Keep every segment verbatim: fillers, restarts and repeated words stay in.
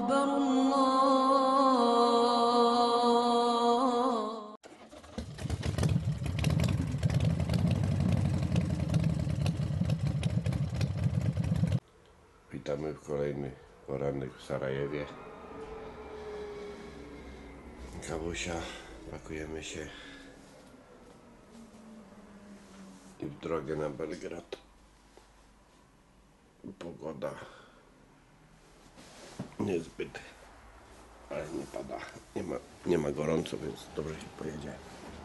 أكبر الله. Witamy w kolejny poranek w Sarajewie. Kawusia, pakujemy się i w drogę na Belgrad. Pogoda niezbyt, ale nie pada, nie ma, nie ma gorąco, więc dobrze się pojedzie.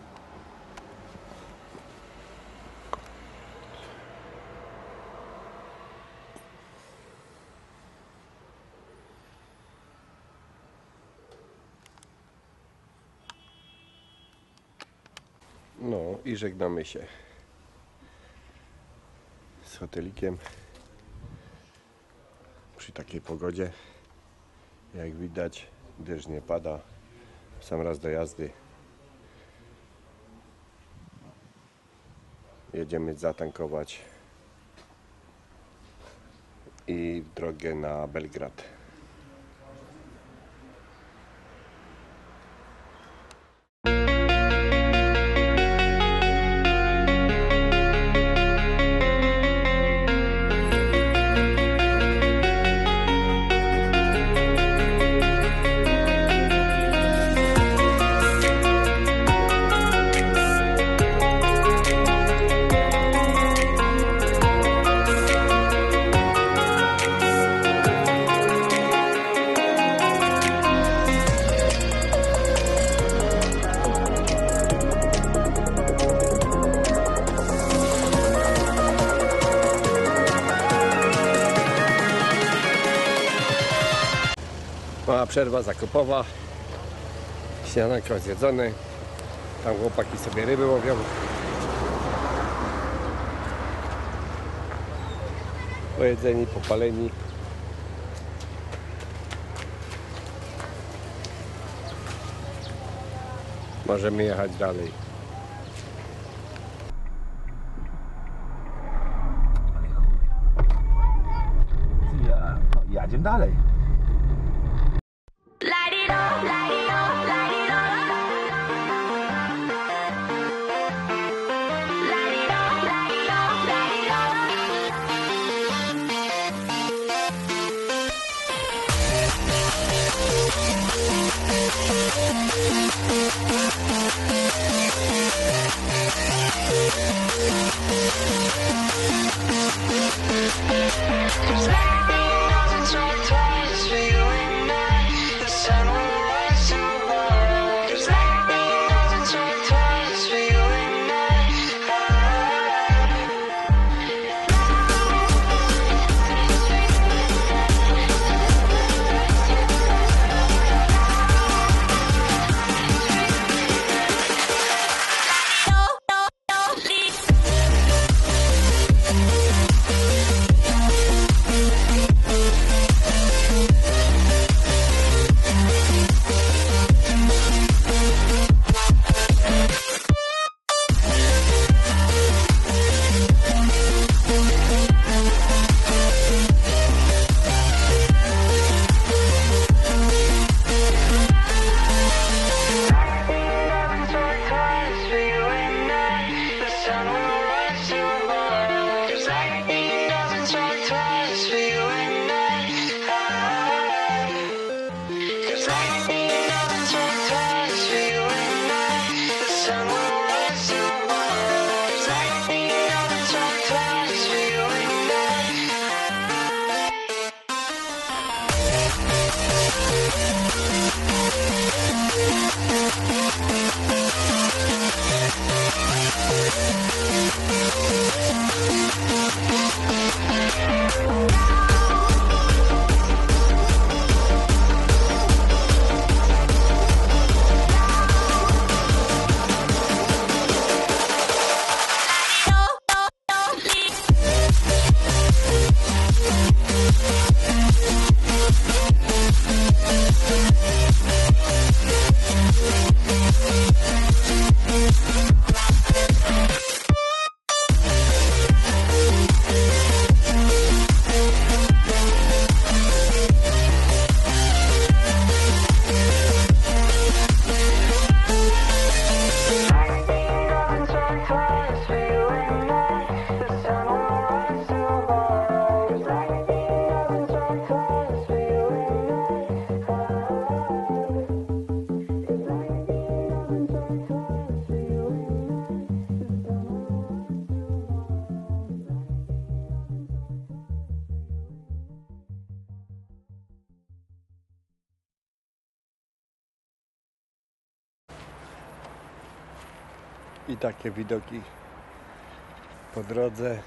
No i żegnamy się z hotelikiem przy takiej pogodzie. Jak widać, deszcz nie pada, w sam raz do jazdy. Jedziemy zatankować i w drogę na Belgrad. Mała przerwa zakupowa, śniadanko zjedzone, tam chłopaki sobie ryby łowią. Pojedzeni, popaleni. Możemy jechać dalej. Ja, no, jedziemy dalej. Light it up, light it up, light it up. Light it up, light it up, light it up. Lightning doesn't strike twice for you and I. The sun will rise tomorrow. 'Cause lightning doesn't strike twice for you and I. I takie widoki po drodze.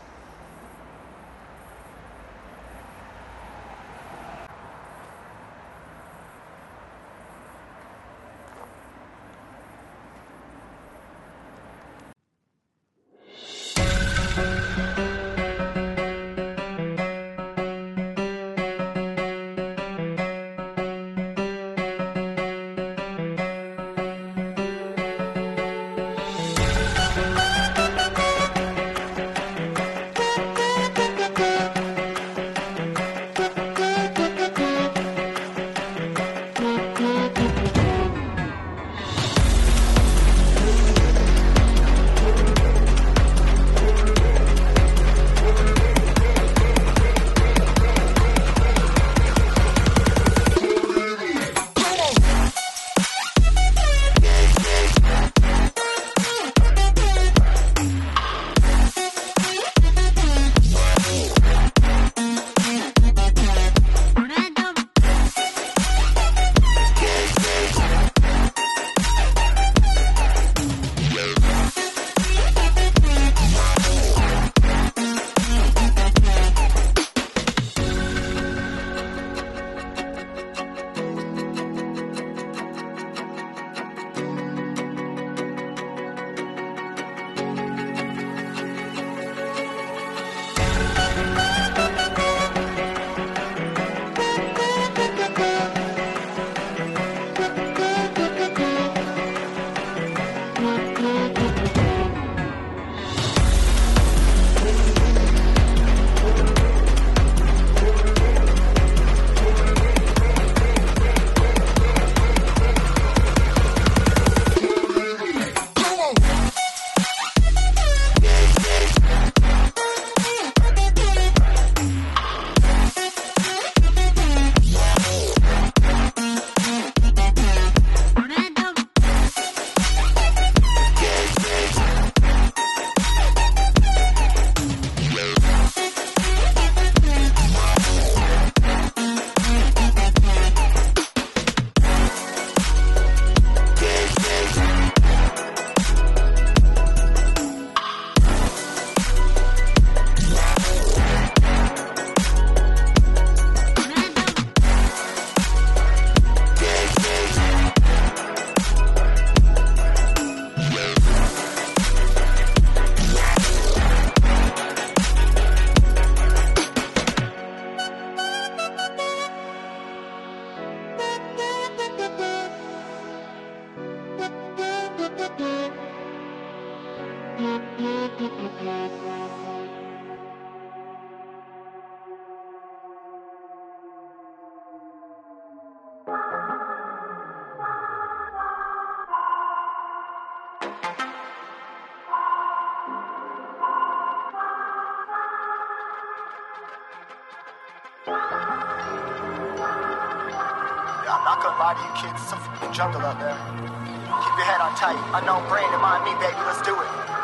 I'm not gonna lie to you kids, it's a f***ing jungle out there. Keep your head on tight, unknown brain and mind me, baby, let's do it.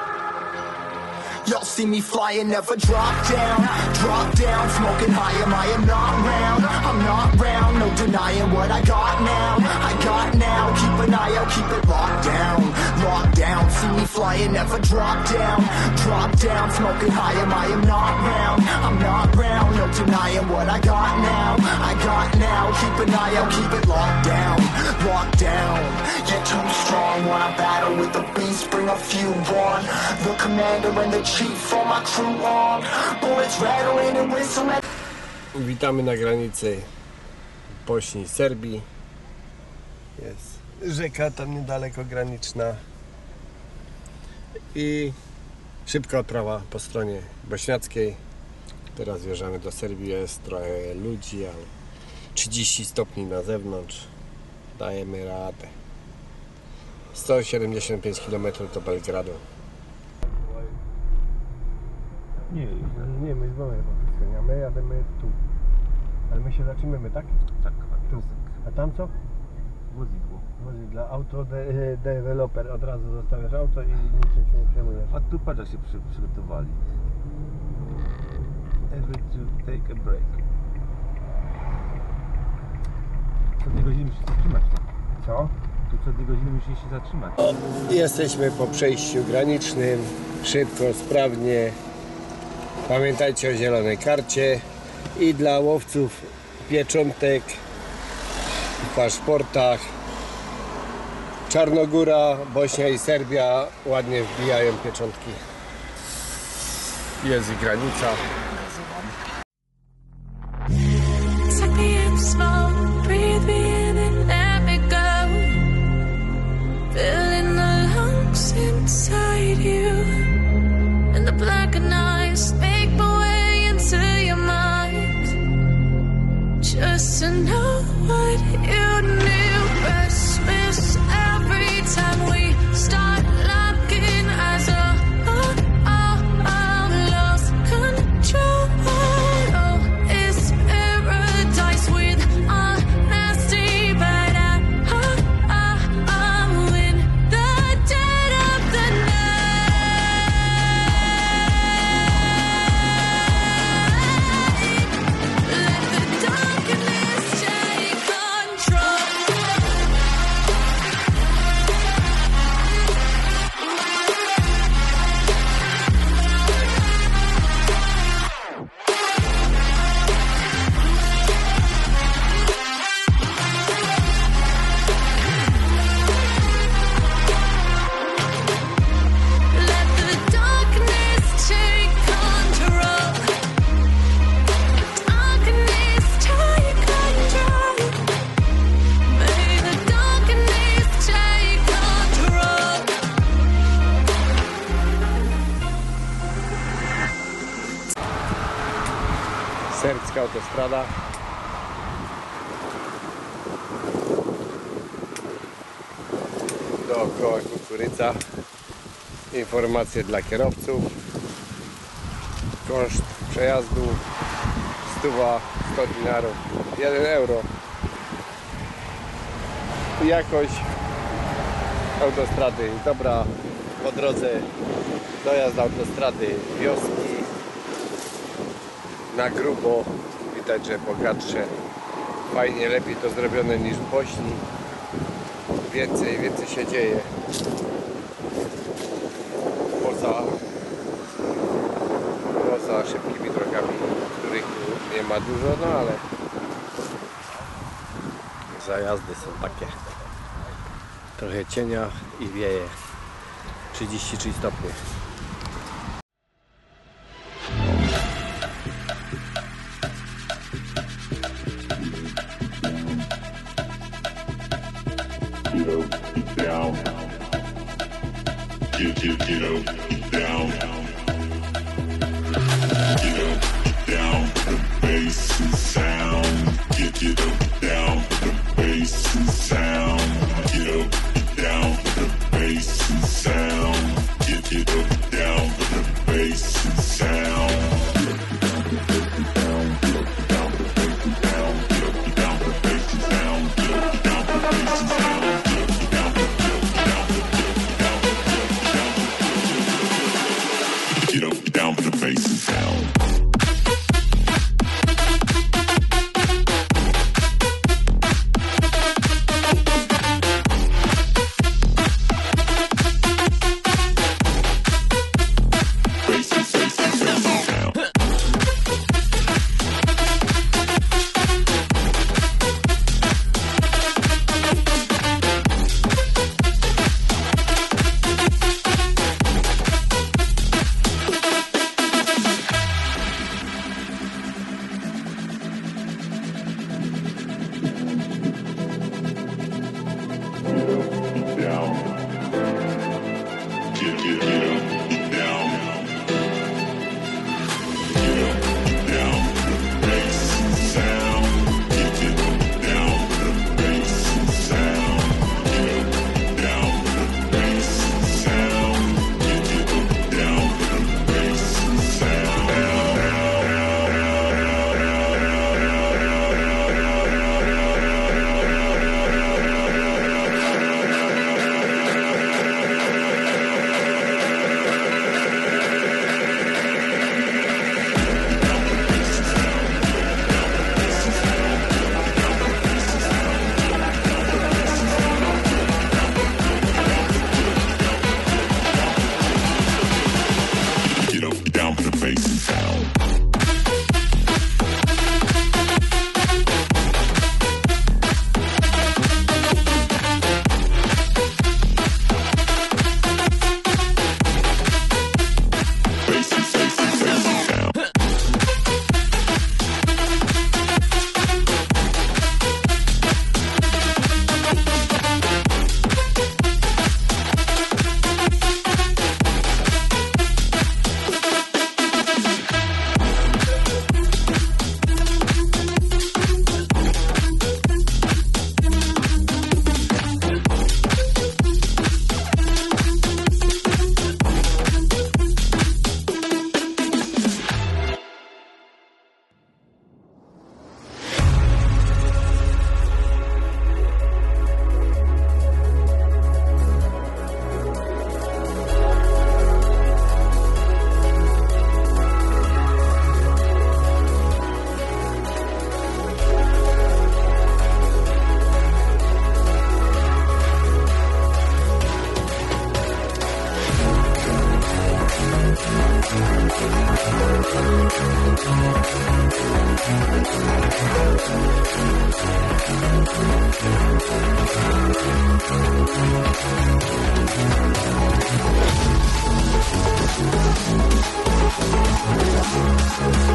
Y'all see me flying, never drop down, drop down, smoking high, am I am not round, I'm not round, no denying what I got now, I got now, keep an eye out, keep it locked down, locked down, see me flying, never drop down, drop down, smoking high, am I am not round, I'm not round, no denying what I got now, I got now, keep an eye out, keep it locked down, locked down, you're too strong when I battle with the beast, bring a few on, the commander and the chief for my crew on, bullets rattling and whistling. Witamy na granicy Bośni i Serbii. Jest rzeka tam niedaleko graniczna i szybka odprawa po stronie bośniackiej. Teraz wjeżdżamy do Serbii, jest trochę ludzi, ale trzydzieści stopni na zewnątrz, dajemy radę. sto siedemdziesiąt pięć kilometrów do Belgradu. Nie, Nie, my z mamy a my jademy tu. Ale my się zatrzymamy, tak? tak, Tu. A tam co? wozidło. Wozi dla auto de developer. Od razu zostawiasz auto i niczym się nie przejmujesz. A tu patrz jak się przy, przygotowali. Every to take a break. Co tej godziny musisz zatrzymać, tak? Co? Tu co dwie godziny musisz się zatrzymać. O, jesteśmy po przejściu granicznym. Szybko, sprawnie. Pamiętajcie o zielonej karcie. I dla łowców pieczątek w paszportach. Czarnogóra, Bośnia i Serbia ładnie wbijają pieczątki. Jest i granica. Take me in slow, breathe me in and let me go. Feeling the lungs inside you, and the blackened eyes make my way into your mind. Just to know what you knew. Restless every time we start looking as a oh, oh, oh, lost control. Oh, it's paradise with honesty, but I, oh, oh, oh, in the dead of the night, let the darkness take control. Let the darkness take control. Darkness take control. May the darkness take control. Serbska autostrada. Dookoła kukurydza. Informacje dla kierowców. Koszt przejazdu stuwa, sto dinarów, jeden euro. Jakość autostrady dobra. Po drodze dojazd do autostrady wioski. Na grubo widać, że bogatsze, fajnie, lepiej to zrobione niż w Bośni. Więcej, więcej się dzieje. Poza, poza szybkimi drogami, których tu nie ma dużo, no ale zajazdy są takie. Trochę cienia i wieje. trzydzieści trzy stopnie. Get up, get down. Get, get, get up, get down. Get up, get down. The bass and sound. Get, get up, get down. The bass and sound. Get up, get down. The bass and sound. Get, get up, get down. The bass and sound.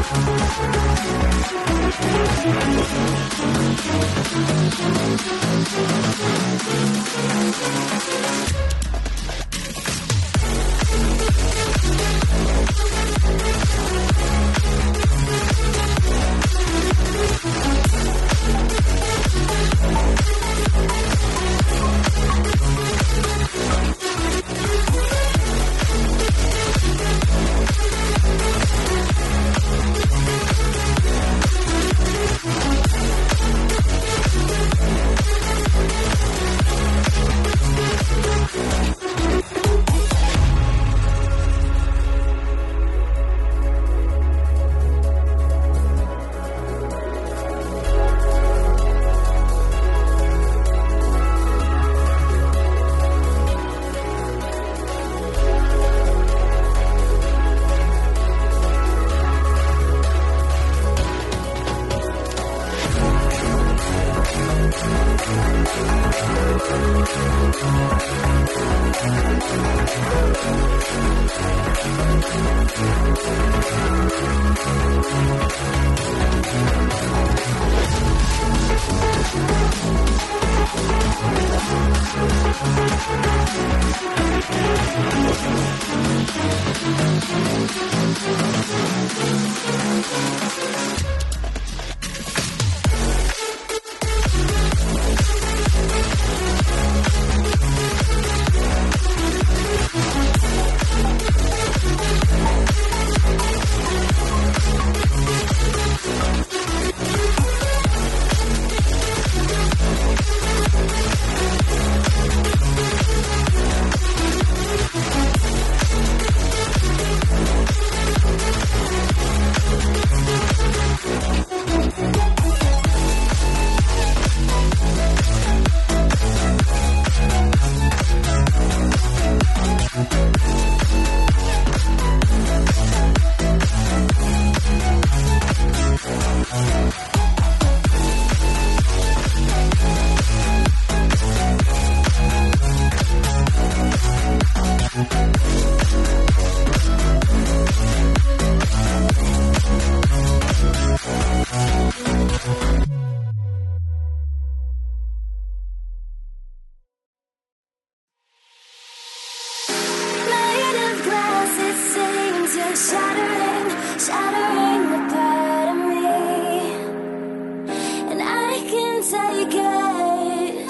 Shattering, shattering the part of me, and I can take it.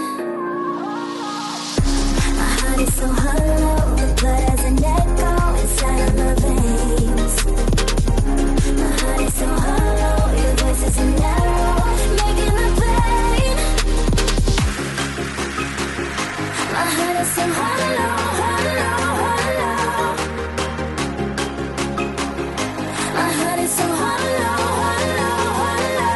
My heart is so hollow, the blood has an echo inside of my veins. My heart is so hollow, your voice is an arrow, making the pain. My heart is so hollow, hollow, hollow. My heart is so hollow, hollow, hollow.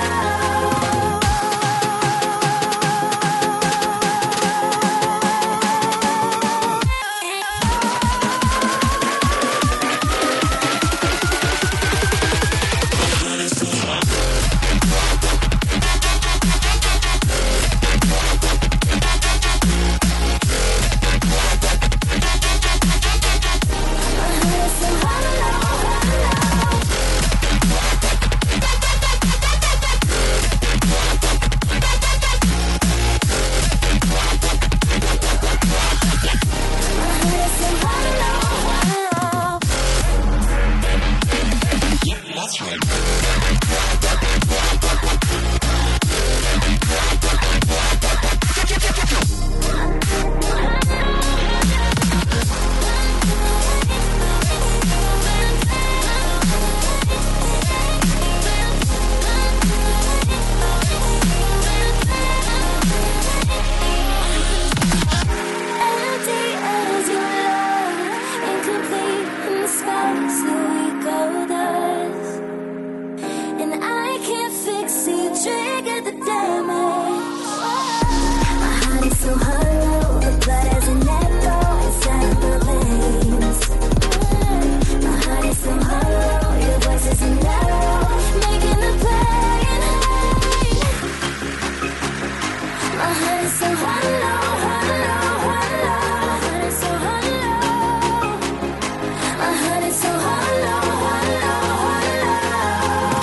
My heart is so hollow, hollow, hollow.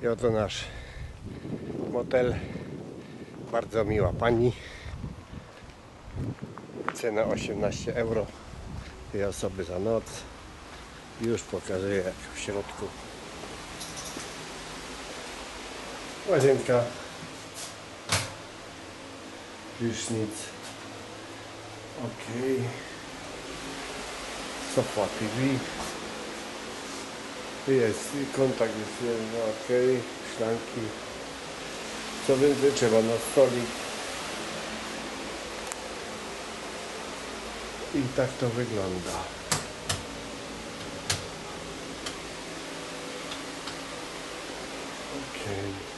I oto nasz motel. Bardzo miła pani. Cena osiemnaście euro. Dwie osoby za noc. Już pokażę jak w środku. Łazienka. Prysznic. Ok. Sofa T V. Jest kontakt, jest no, ok. Szklanki. Co więcej trzeba na stolik. I tak to wygląda. Ok.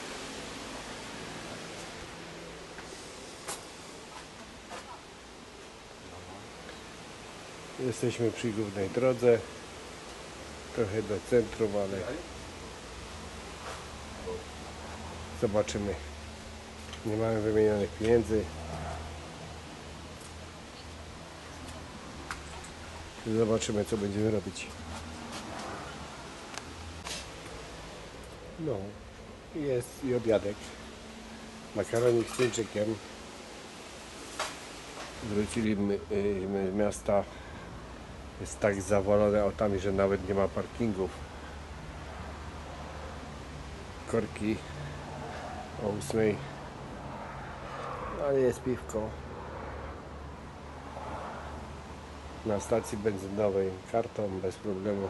Jesteśmy przy głównej drodze. Trochę do centrum, ale zobaczymy. Nie mamy wymienionych pieniędzy. Zobaczymy, co będziemy robić. No, jest i obiadek. Makaronik z tuńczykiem. Wróciliśmy z miasta. Jest tak zawalone autami, że nawet nie ma parkingów. Korki o ósmej. Ale jest piwko. Na stacji benzynowej kartą bez problemu.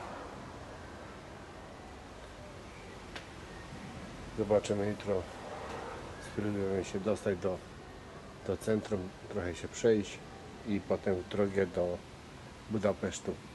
Zobaczymy jutro. Spróbujemy się dostać do, do centrum, trochę się przejść i potem drogę do Budapesztu.